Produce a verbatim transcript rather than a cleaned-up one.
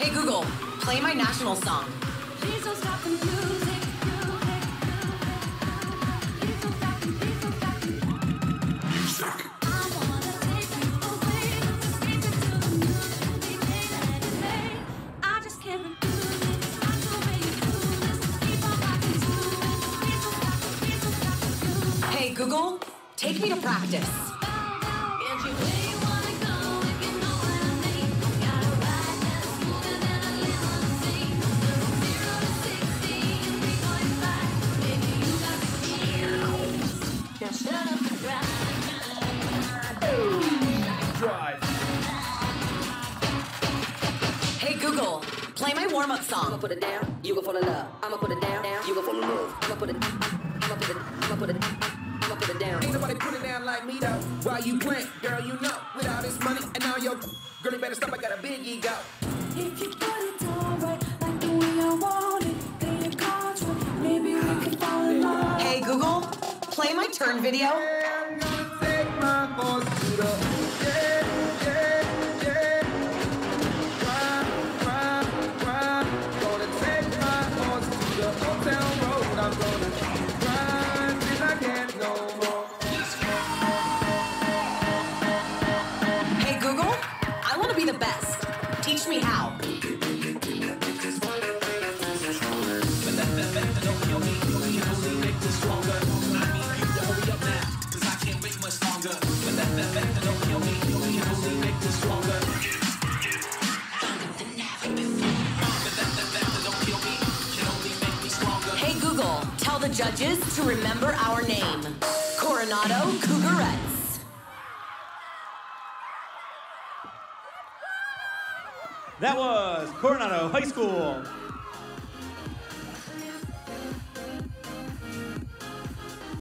Hey Google, play my national song. Please don't stop the music. Music. Hey Google, take me to practice. Drive. Hey Google, play my warm-up song. I'ma put it down, you gon' fall in love. I'ma put it down, down, you gon' fall in love. I'ma put it, I'ma put it, I'ma put it, I'ma put it down. Ain't nobody put it down like me though. While you playing, girl, you know, with all this money and all your girl, you better stop. I got a big ego. If you put it down right, like the way I want it, then your contract, maybe we can fall in love. Hey Google, play my turn video. Yeah, I'm gonna take my horse to the yeah, yeah, yeah. Ride, ride, ride. Gonna take my horse to the Old Town Road. I'm gonna ride till I can't no more. Hey Google, I want to be the best. Teach me how. Hey Google, tell the judges to remember our name. Coronado Cougarettes. That was Coronado High School.